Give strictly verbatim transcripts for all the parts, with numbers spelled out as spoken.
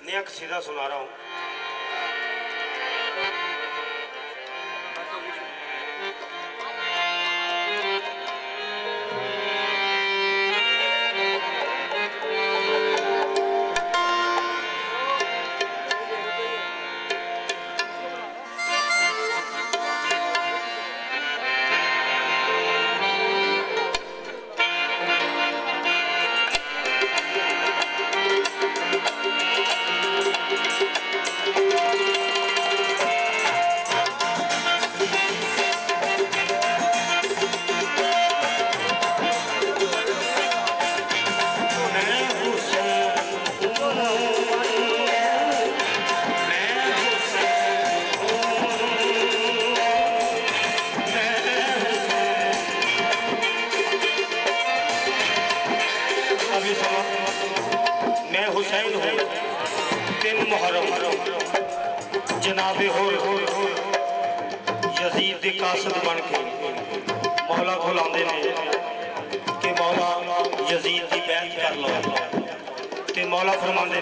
नया कसीदा सुना रहा हूँ। मैं हुसैन हूँ तीन मुहर्रम जनाबे हो यजीद दी कासद बन के मौला को लांदे ने कि मौला यजीद की बैत कर लो ते मौला फरमांदे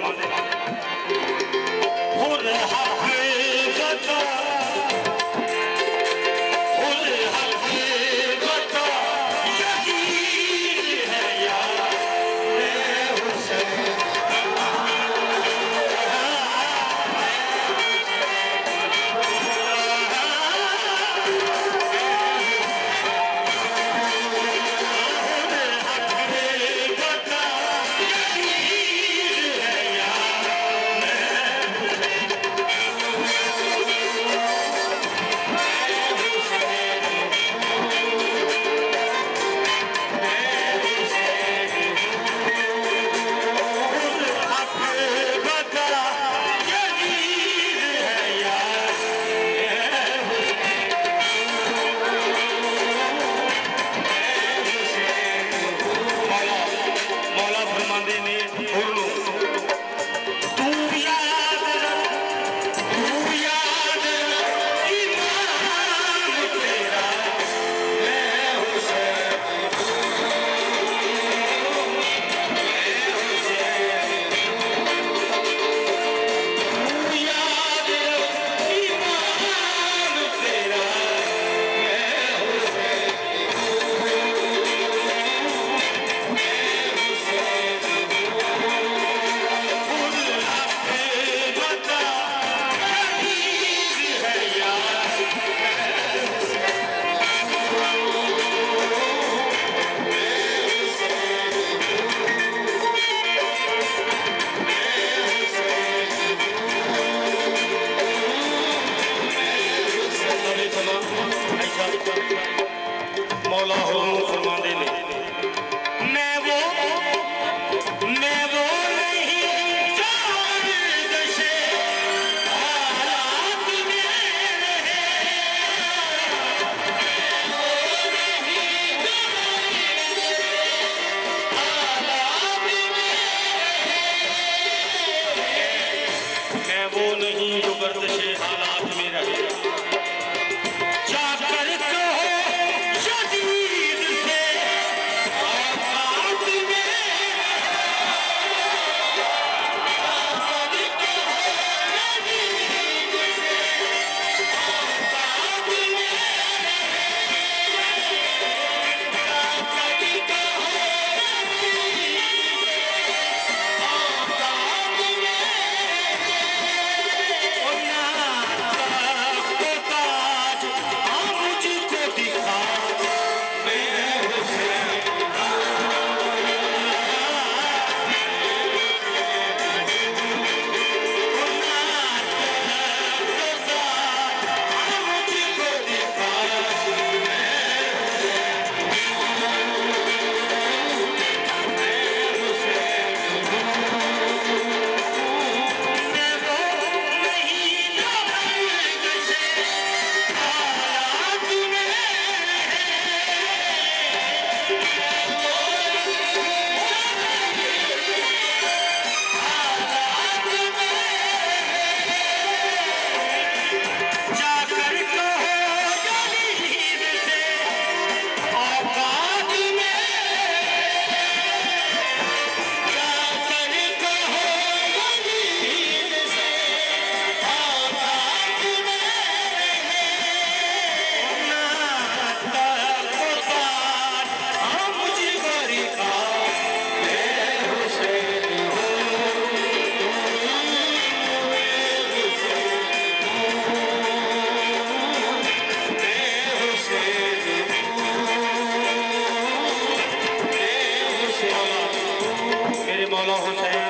मौला हुसैन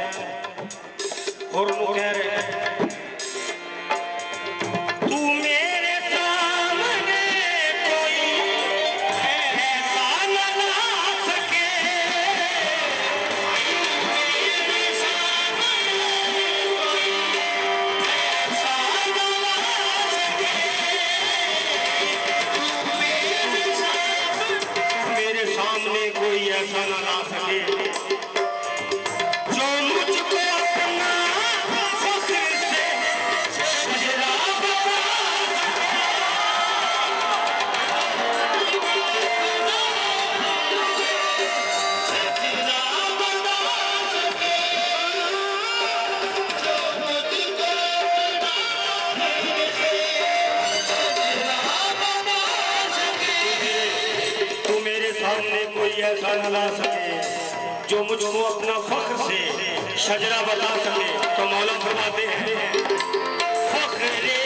हुर नूं कह रहे हैं तू मेरे सामने कोई ऐसा न ला सके, मेरे सामने कोई ऐसा न ला सके, मेरे सामने कोई ऐसा न ला सके जो मुझको अपना फख्र से शजरा बता शजरा बता सके, जो मुझको अपना फख्र से शजरा बता सके। तू मेरे सामने कोई ऐसा न ला सके जो मुझको अपना फख्र से शजरा बता सके। तो मौला फरमाते हैं फख्र